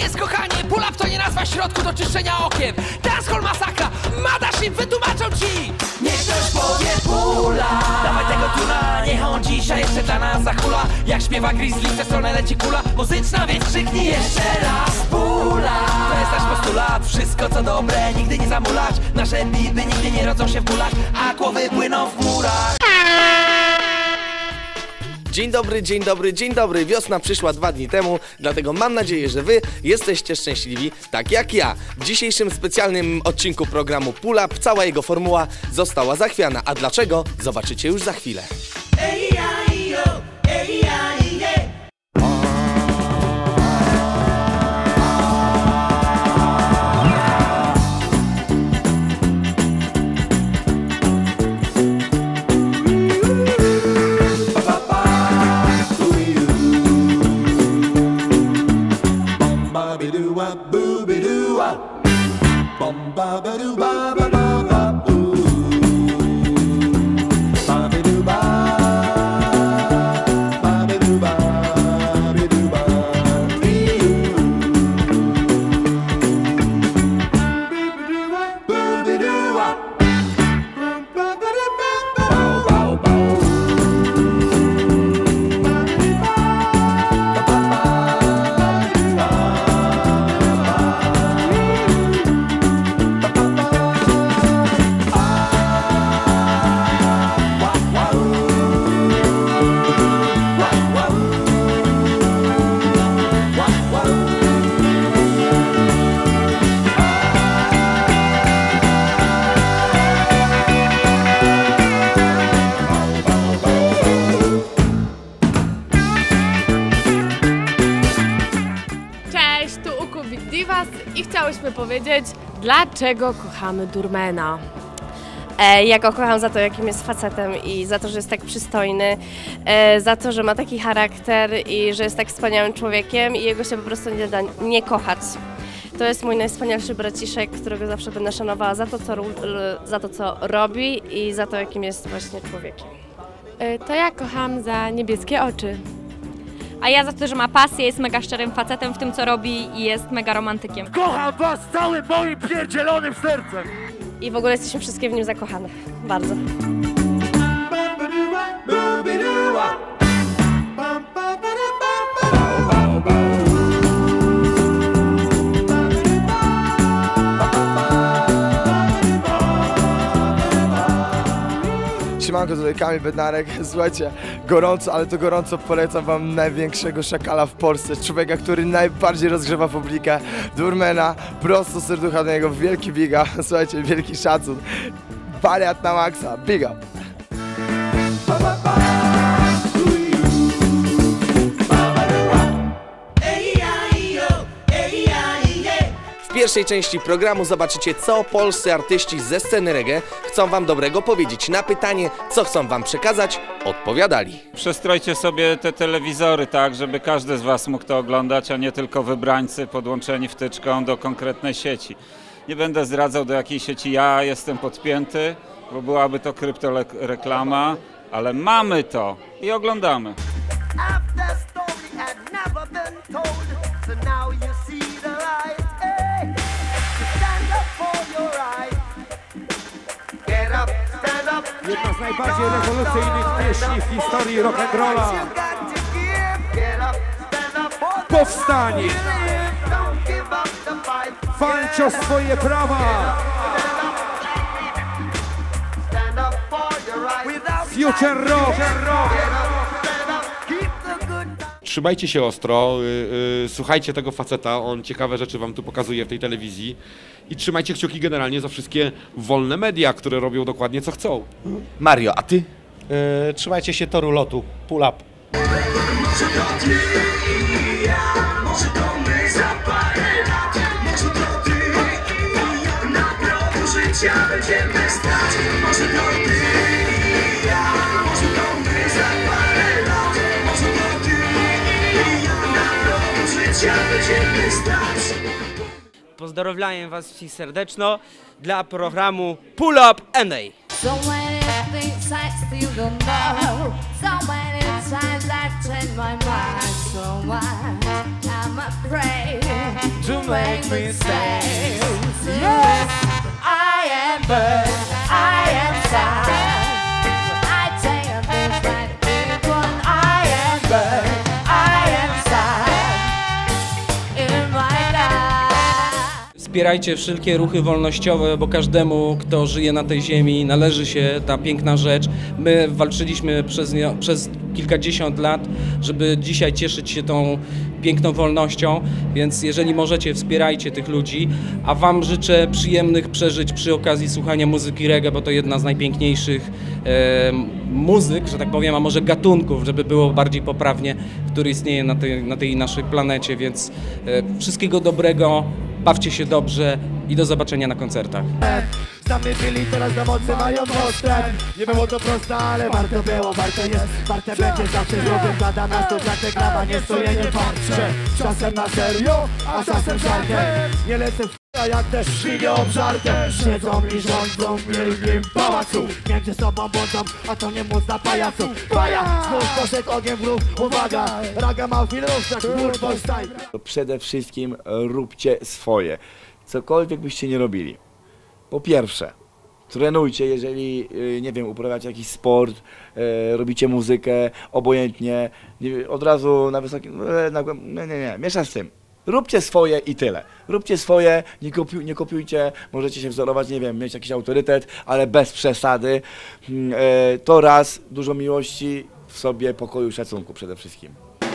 jest, kochanie, pull-up to nie nazwa środku do czyszczenia okien. Dancehall masakra, Mothership wytłumaczą ci. Niech ktoś powie pull-up. Dawaj tego tuna, niech on dzisiaj jeszcze dla nas zahula. Jak śpiewa Grizzly, w tę stronę leci kula muzyczna, więc krzyknij jeszcze raz pull-up. To jest nasz postulat, wszystko co dobre nigdy nie zamulać. Nasze biby nigdy nie rodzą się w bólach, a głowy płyną w murach. Dzień dobry, dzień dobry, dzień dobry. Wiosna przyszła 2 dni temu, dlatego mam nadzieję, że wy jesteście szczęśliwi, tak jak ja. W dzisiejszym specjalnym odcinku programu Pull Up cała jego formuła została zachwiana. A dlaczego? Zobaczycie już za chwilę. I chciałyśmy powiedzieć, dlaczego kochamy Durmana. Ja go kocham za to, jakim jest facetem i za to, że jest tak przystojny, za to, że ma taki charakter i że jest tak wspaniałym człowiekiem i jego się po prostu nie da nie kochać. To jest mój najwspanialszy braciszek, którego zawsze będę szanowała za to, co robi i za to, jakim jest właśnie człowiekiem. To ja kocham za niebieskie oczy. A ja za to, że ma pasję, jest mega szczerym facetem w tym, co robi i jest mega romantykiem. Kocham was całym moim pierdzielonym sercem! I w ogóle jesteśmy wszystkie w nim zakochane. Bardzo. Siemanko, tutaj Kamil Bednarek. Słuchajcie, gorąco, ale to gorąco polecam wam największego szakala w Polsce. Człowieka, który najbardziej rozgrzewa publikę. Durmana, prosto z serducha do niego, wielki big up. Słuchajcie, wielki szacun. Wariat na maksa, big up. W pierwszej części programu zobaczycie, co polscy artyści ze sceny reggae chcą wam dobrego powiedzieć. Na pytanie, co chcą wam przekazać, odpowiadali. Przestrojcie sobie te telewizory tak, żeby każdy z was mógł to oglądać, a nie tylko wybrańcy podłączeni wtyczką do konkretnej sieci. Nie będę zdradzał, do jakiej sieci ja jestem podpięty, bo byłaby to kryptoreklama, ale mamy to i oglądamy. Jedna z najbardziej rewolucyjnych pieśni w historii rock'n'rolla. Powstań! Walcz o swoje prawa! Future rock! Trzymajcie się ostro, słuchajcie tego faceta, on ciekawe rzeczy wam tu pokazuje w tej telewizji i trzymajcie kciuki generalnie za wszystkie wolne media, które robią dokładnie co chcą. Mario, a ty? Trzymajcie się toru lotu, pull up. Może to ty i ja, może to my za parę lat, może to ty i ja, na progu życia będziemy stać. Może to ty i ja, może to my za parę lat, może to ty i ja, na progu życia będziemy stać. Pozdrowiam was wszystkich serdecznie dla programu Pull Up NA. So many things I still don't know. So many times I change my mind. So much I'm afraid to make me say, yes, I am bird, I am sad. I take a this right big one. I am bird, I am sad in my life. Wspierajcie wszelkie ruchy wolnościowe, bo każdemu, kto żyje na tej ziemi, należy się ta piękna rzecz. My walczyliśmy przez kilkadziesiąt lat, żeby dzisiaj cieszyć się tą piękną wolnością, więc jeżeli możecie, wspierajcie tych ludzi, a Wam życzę przyjemnych przeżyć przy okazji słuchania muzyki reggae, bo to jedna z najpiękniejszych muzyk, że tak powiem, a może gatunków, żeby było bardziej poprawnie, który istnieje na tej naszej planecie, więc wszystkiego dobrego, bawcie się dobrze i do zobaczenia na koncertach. Z nami byli, teraz na mocy mają postęp. Nie było to proste, ale warto było, warto jest, warte będzie zawsze zrobię. Gada nas to dla tegrama, nie stoję, nie patrzę. Czasem na serio, a czasem żartem. Nie lecę w a jak też świnie obżartem. Siedzą i rządzą w wielkim pałacu. Między sobą błądzą, a to nie móc na pajacu. Paja, znów poszedł ogień w ruch, uwaga. Raga ma filmów, tak Woodboy style. Przede wszystkim róbcie swoje, cokolwiek byście nie robili. Po pierwsze, trenujcie, jeżeli, nie wiem, uprawiacie jakiś sport, robicie muzykę, obojętnie, od razu na wysokim, nie, miesza z tym. Róbcie swoje i tyle. Róbcie swoje, nie kopiujcie, możecie się wzorować, nie wiem, mieć jakiś autorytet, ale bez przesady. To raz, dużo miłości w sobie, pokoju, szacunku przede wszystkim.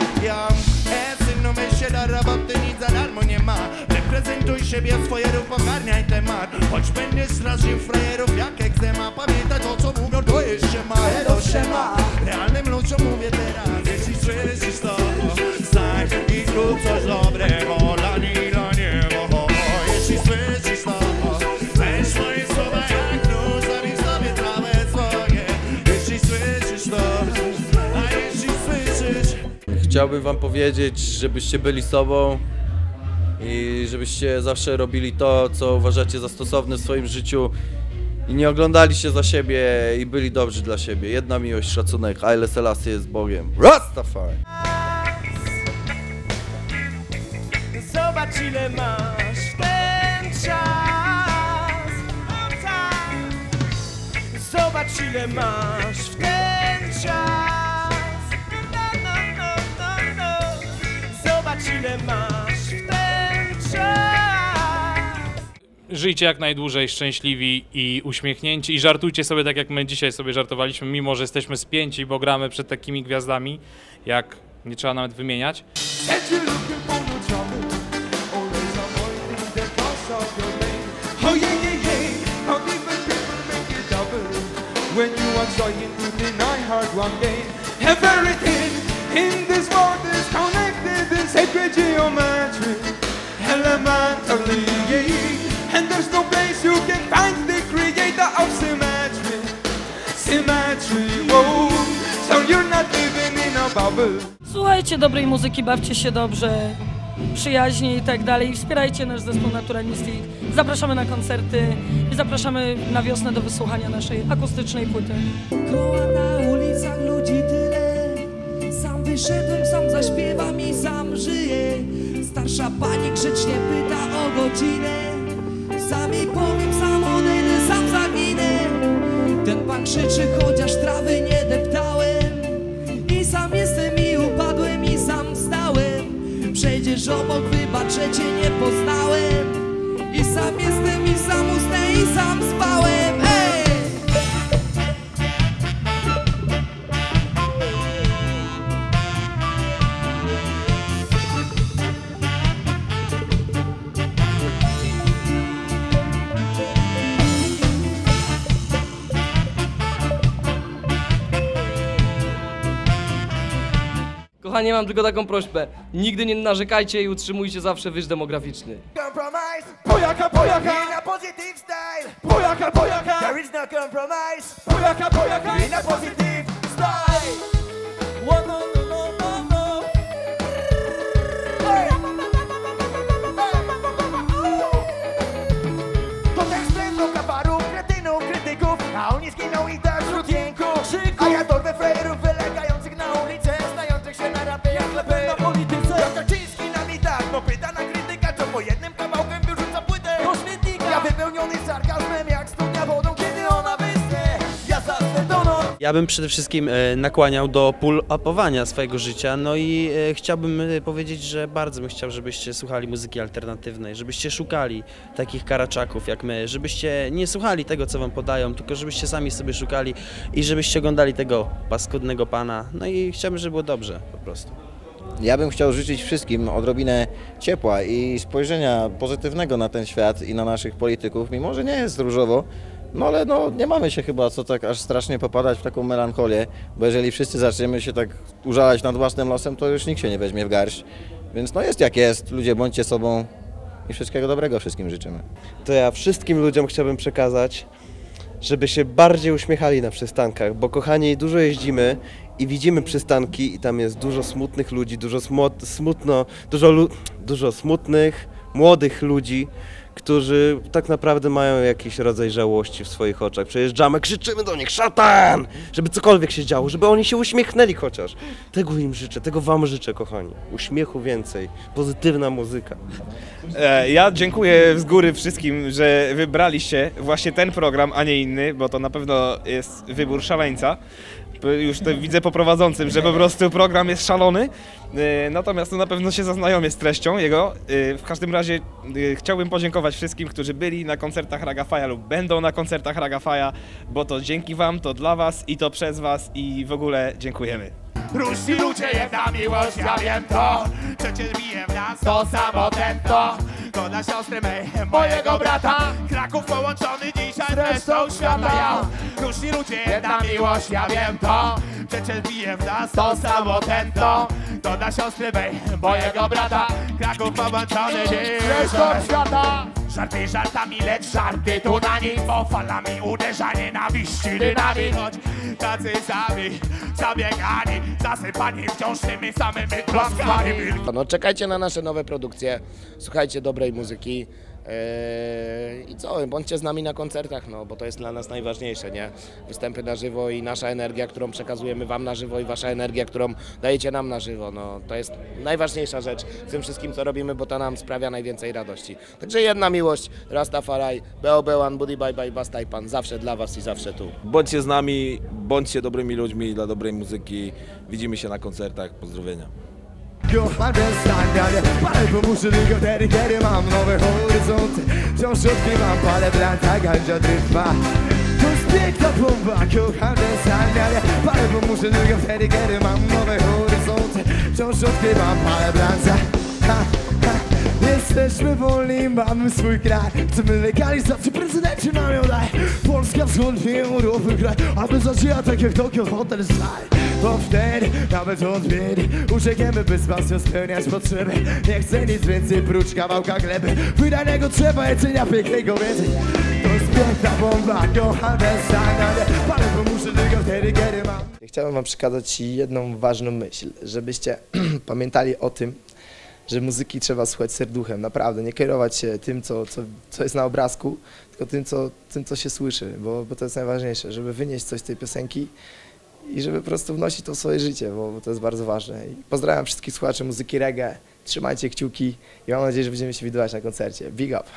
Reprezentuj siebie, swoje rób, ogarniaj temat. Choć będziesz stracił frajerów jak egzema. Pamiętaj to, co mówią, to jest siema, elo siema. Realnym ludziom mówię teraz, jeśli słyszysz to, stań i zrób coś dobrego dla niego. Jeśli słyszysz to, weź swoje słowa jak nóż, zabij sobie trawę swoje. Jeśli słyszysz to, a jeśli słyszysz. Chciałbym wam powiedzieć, żebyście byli sobą i żebyście zawsze robili to, co uważacie za stosowne w swoim życiu i nie oglądali się za siebie i byli dobrzy dla siebie. Jedna miłość, szacunek, Haile Selassie jest Bogiem. Rastafari! Zobacz, ile masz w ten czas. Zobacz, ile masz w ten czas. Zobacz, ile masz w ten czas. Żyjcie jak najdłużej szczęśliwi i uśmiechnięci i żartujcie sobie tak, jak my dzisiaj sobie żartowaliśmy, mimo że jesteśmy spięci, bo gramy przed takimi gwiazdami, jak nie trzeba nawet wymieniać. Oh yeah, yeah, yeah. How different people make it double when you are joining to deny hard one day. Everything in this world is connected in sacred geometry, elementally, yeah. And there's no place you can find the creator of symmetry, symmetry, whoa. So you're not living in a bubble. Słuchajcie dobrej muzyki, bawcie się dobrze, przyjaźni i tak dalej. Wspierajcie nasz zespół Naturalistic. Zapraszamy na koncerty i zapraszamy na wiosnę do wysłuchania naszej akustycznej płyty. Koła na ulicach, ludzi tyle. Sam wyszedłem, sam zaśpiewam i sam żyję. Starsza pani grzecznie pyta o godzinę. Sam jej powiem, sam odejdę, sam zaginę. Ten pan krzyczy, chociaż trawy nie deptałem. I sam jestem i upadłem i sam wstałem. Przejdziesz obok, wybaczę cię, nie poznałem. I sam jestem, i sam usnę, i sam spałem. Ej! Kochani, mam tylko taką prośbę. Nigdy nie narzekajcie i utrzymujcie zawsze wyż demograficzny. Compromise, pojaka, pojaka, in a positive style. Pojaka, pojaka, there is no compromise. Pojaka, pojaka, in a positive style. One, no, no, no, no, no. Hey. To tekst do kabarów, kretynów, krytyków, a oni zginą i też wśród jęku. A ja dorwę frajerów wylegających na ulicę, znających się na rapie jak lepiej na polityce. Jak Kaczyński na mi tak, no pyta na krytyka, co Ja bym przede wszystkim nakłaniał do pull-upowania swojego życia, no i chciałbym powiedzieć, że bardzo bym chciał, żebyście słuchali muzyki alternatywnej, żebyście szukali takich karaczaków jak my, żebyście nie słuchali tego, co wam podają, tylko żebyście sami sobie szukali i żebyście oglądali tego paskudnego pana, no i chciałbym, żeby było dobrze po prostu. Ja bym chciał życzyć wszystkim odrobinę ciepła i spojrzenia pozytywnego na ten świat i na naszych polityków, mimo że nie jest różowo, no ale no, nie mamy się chyba co tak aż strasznie popadać w taką melancholię, bo jeżeli wszyscy zaczniemy się tak użalać nad własnym losem, to już nikt się nie weźmie w garść. Więc no jest jak jest, ludzie bądźcie sobą i wszystkiego dobrego wszystkim życzymy. To ja wszystkim ludziom chciałbym przekazać, żeby się bardziej uśmiechali na przystankach, bo kochani, dużo jeździmy i widzimy przystanki i tam jest dużo smutnych ludzi, dużo smutnych, młodych ludzi, którzy tak naprawdę mają jakiś rodzaj żałości w swoich oczach. Przejeżdżamy, krzyczymy do nich, szatan! Żeby cokolwiek się działo, żeby oni się uśmiechnęli chociaż. Tego im życzę, tego wam życzę, kochani. Uśmiechu więcej, pozytywna muzyka. Ja dziękuję z góry wszystkim, że wybraliście właśnie ten program, a nie inny, bo to na pewno jest wybór szaleńca. Już to widzę po prowadzącym, że po prostu program jest szalony, natomiast to na pewno się zaznajomię z treścią jego. W każdym razie chciałbym podziękować wszystkim, którzy byli na koncertach Ragafaja lub będą na koncertach Ragafaja, bo to dzięki wam, to dla was i to przez was i w ogóle dziękujemy. Różni ludzie, jedna miłość, ja wiem to. Przecież bije w nas to samo tętno. To dla siostry mej, mojego brata. Kraków połączony dzisiaj z resztą świata. Różni ludzie, jedna miłość, ja wiem to. Przecież bije w nas to samo tętno. To dla siostry mej, mojego brata. Kraków połączony dziś z resztą świata. Żarty żartami, lecz żarty tu na nich, bo falami uderza nienawiści dynamit. Choć tacy sami, zabiegani, zasypani wciąż tymi samymi klaskami. No czekajcie na nasze nowe produkcje, słuchajcie dobrej muzyki i co, bądźcie z nami na koncertach, no bo to jest dla nas najważniejsze, nie? Występy na żywo i nasza energia, którą przekazujemy wam na żywo i wasza energia, którą dajecie nam na żywo, no to jest najważniejsza rzecz w tym wszystkim, co robimy, bo to nam sprawia najwięcej radości. Także jedna miłość, Rastafari, B.O.B. Buddy Bye Bye, Bas Tajpan, zawsze dla was i zawsze tu. Bądźcie z nami, bądźcie dobrymi ludźmi dla dobrej muzyki, widzimy się na koncertach, pozdrowienia. Kocham ten stan, ale pomóżę tylko wtedy, kiedy mam nowe horyzonty. Wciąż odkrywam palę blanta, ganja trwa. To jest piękna bomba, kocham ten stan, ale pomóżę tylko wtedy, kiedy mam nowe horyzonty. Wciąż odkrywam palę blanta. Jesteśmy wolni, mamy swój kraj. Chcemy legalizacji, prezydenci nam ją daj. Polska wschodnia Europy kraj, aby zażyła tak jak Tokio Hotel Sky. Bo wtedy, nawet odmieni, uciekniemy by z pasją spełniać potrzeby. Nie chcę nic więcej, prócz kawałka gleby. Wydanego trzeba jedzenia pięknego więcej. To jest piękna bomba, kocham ten stan, ale pomóżę tylko wtedy, kiedy mam. Chciałem wam przekazać jedną ważną myśl, żebyście pamiętali o tym, że muzyki trzeba słuchać serduchem, naprawdę, nie kierować się tym, co jest na obrazku, tylko tym, co się słyszy, bo to jest najważniejsze, żeby wynieść coś z tej piosenki i żeby po prostu wnosić to w swoje życie, bo to jest bardzo ważne. I pozdrawiam wszystkich słuchaczy muzyki reggae, trzymajcie kciuki i mam nadzieję, że będziemy się widywać na koncercie. Big up!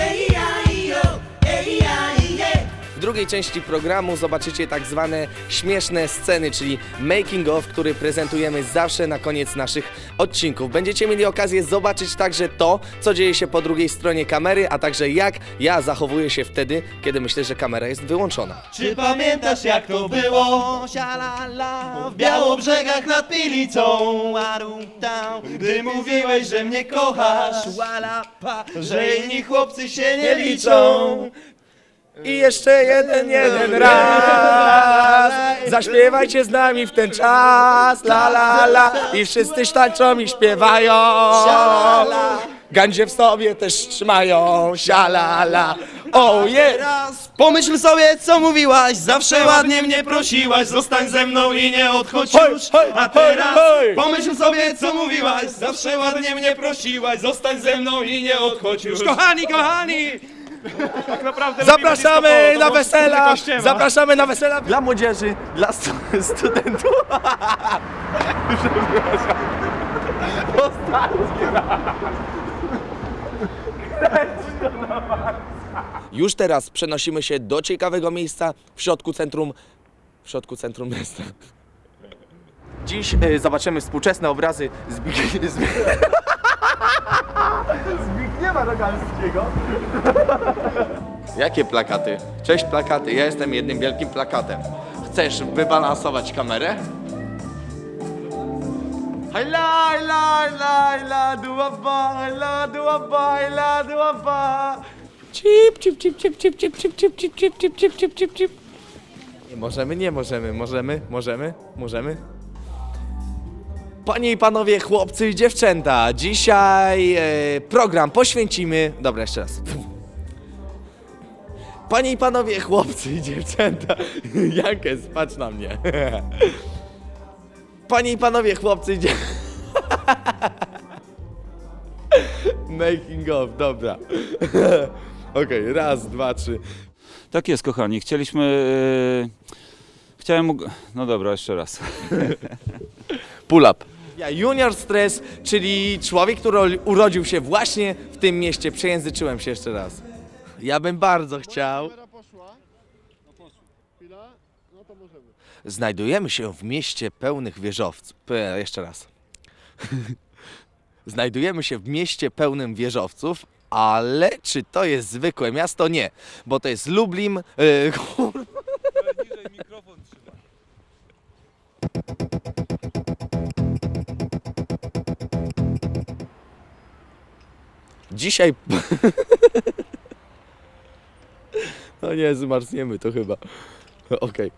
W drugiej części programu zobaczycie tak zwane śmieszne sceny, czyli making of, który prezentujemy zawsze na koniec naszych odcinków. Będziecie mieli okazję zobaczyć także to, co dzieje się po drugiej stronie kamery, a także jak ja zachowuję się wtedy, kiedy myślę, że kamera jest wyłączona. Czy pamiętasz jak to było? W Białobrzegach nad Pilicą, gdy mówiłeś, że mnie kochasz, że inni chłopcy się nie liczą. I jeszcze jeden raz zaśpiewajcie z nami w ten czas, la la la. I wszyscy tańczą i śpiewają, gandzie w sobie też trzymają, sialala. Oh yeah! Pomyśl sobie, co mówiłaś, zawsze ładnie mnie prosiłaś, zostań ze mną i nie odchodź już. A teraz pomyśl sobie, co mówiłaś, zawsze ładnie mnie prosiłaś, zostań ze mną i nie odchodź już. Kochani, kochani! Tak naprawdę zapraszamy na wesela! Zapraszamy na wesela dla młodzieży, dla studentów. Już teraz przenosimy się do ciekawego miejsca w środku centrum w środku centrum miasta. Dziś zobaczymy współczesne obrazy Zbigniewa Rogalskiego. Jakie plakaty? Cześć plakaty, ja jestem jednym wielkim plakatem. Chcesz wybalansować kamerę? Hajla, duaba. Cip, cip, cip, cip, cip, cip, cip, cip, cip, cip, cip, cip, cip, cip, cip. Nie możemy. Panie i panowie, chłopcy i dziewczęta, dzisiaj program poświęcimy... Dobra, jeszcze raz. Panie i panowie, chłopcy i dziewczęta... Jankes, patrz na mnie. Panie i panowie, chłopcy i dziewczęta... Making of, dobra. Okej, raz, dwa, trzy. Tak jest, kochani. No dobra, jeszcze raz. Pull up. Ja Junior Stres, czyli człowiek, który urodził się właśnie w tym mieście. Przejęzyczyłem się jeszcze raz. Ja bym bardzo chciał. Znajdujemy się w mieście pełnych wieżowców. Jeszcze raz. Znajdujemy się w mieście pełnym wieżowców, ale czy to jest zwykłe miasto? Nie, bo to jest Lublin. Dzisiaj... No nie, zmarzniemy to chyba. Okej.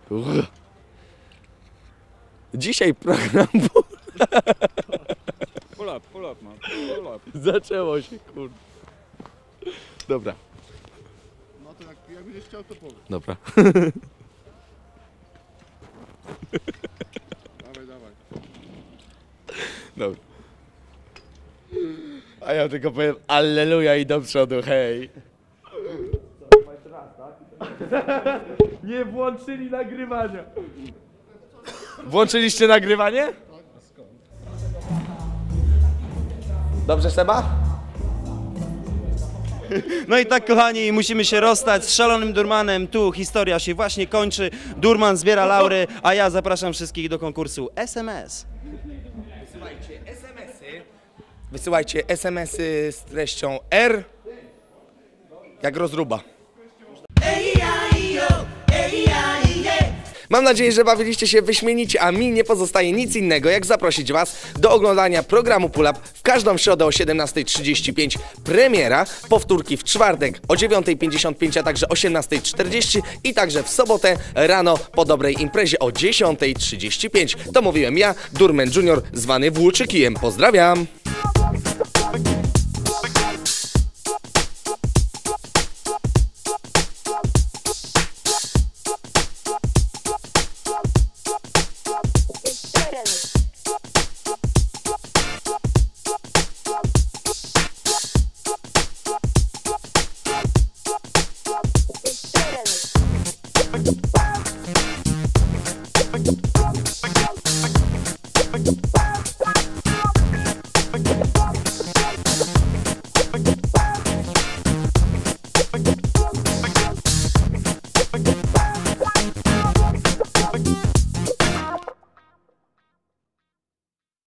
Dzisiaj program... Pull up, man. Pull up. Zaczęło się, kurde. Dobra. No to jak będziesz chciał, to powiem. Dobra. Dawaj. Dobra. A ja tylko powiem alleluja i do przodu, hej. Nie włączyli nagrywania. Włączyliście nagrywanie? Dobrze, Seba? No i tak, kochani, musimy się rozstać z szalonym Durmanem. Tu historia się właśnie kończy. Durman zbiera laury, a ja zapraszam wszystkich do konkursu SMS. Wysyłajcie SMS-y z treścią R jak rozruba. Mam nadzieję, że bawiliście się wyśmienicie, a mi nie pozostaje nic innego, jak zaprosić Was do oglądania programu Pull Up w każdą środę o 17:35 premiera, powtórki w czwartek o 9:55, a także 18:40 i także w sobotę rano po dobrej imprezie o 10:35. To mówiłem ja, Durman Junior, zwany Włóczykijem. Pozdrawiam!